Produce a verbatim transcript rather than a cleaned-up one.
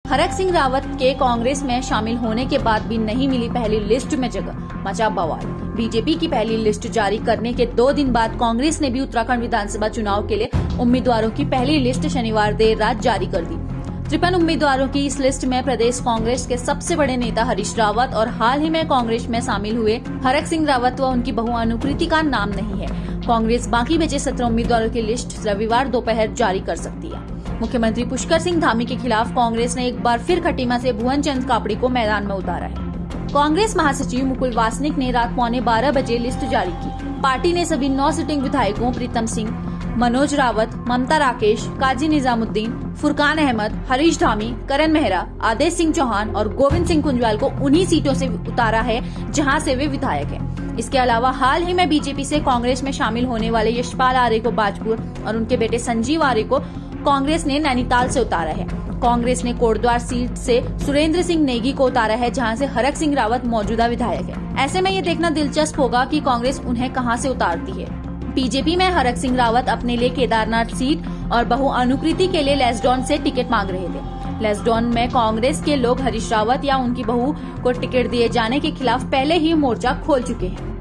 हरक सिंह रावत के कांग्रेस में शामिल होने के बाद भी नहीं मिली पहली लिस्ट में जगह, मचा बवाल। बीजेपी की पहली लिस्ट जारी करने के दो दिन बाद कांग्रेस ने भी उत्तराखंड विधानसभा चुनाव के लिए उम्मीदवारों की पहली लिस्ट शनिवार देर रात जारी कर दी। तिरपन उम्मीदवारों की इस लिस्ट में प्रदेश कांग्रेस के सबसे बड़े नेता हरीश रावत और हाल ही में कांग्रेस में शामिल हुए हरक सिंह रावत व उनकी बहू अनुकृति का नाम नहीं है। कांग्रेस बाकी बचे सत्रह उम्मीदवारों की लिस्ट रविवार दोपहर जारी कर सकती है। मुख्यमंत्री पुष्कर सिंह धामी के खिलाफ कांग्रेस ने एक बार फिर खटीमा से भुवन चंद कापड़ी को मैदान में उतारा है। कांग्रेस महासचिव मुकुल वासनिक ने रात पौने बारह बजे लिस्ट जारी की। पार्टी ने सभी नौ सिटिंग विधायकों प्रीतम सिंह, मनोज रावत, ममता राकेश, काजी निजामुद्दीन, फुरकान अहमद, हरीश धामी, करण मेहरा, आदेश सिंह चौहान और गोविंद सिंह कुंजवाल को उन्हीं सीटों से उतारा है जहां से वे विधायक हैं। इसके अलावा हाल ही में बीजेपी से कांग्रेस में शामिल होने वाले यशपाल आर्य को बाजपुर और उनके बेटे संजीव आर्य को कांग्रेस ने नैनीताल से उतारा है। कांग्रेस ने कोटद्वार सीट से सुरेंद्र सिंह नेगी को उतारा है, जहां से हरक सिंह रावत मौजूदा विधायक है। ऐसे में ये देखना दिलचस्प होगा कि कांग्रेस उन्हें कहां से उतारती है। बीजेपी में हरक सिंह रावत अपने लिए केदारनाथ सीट और बहू अनुकृति के लिए लेस्डॉन से टिकट मांग रहे थे। लेस्डॉन में कांग्रेस के लोग हरीश रावत या उनकी बहू को टिकट दिए जाने के खिलाफ पहले ही मोर्चा खोल चुके हैं।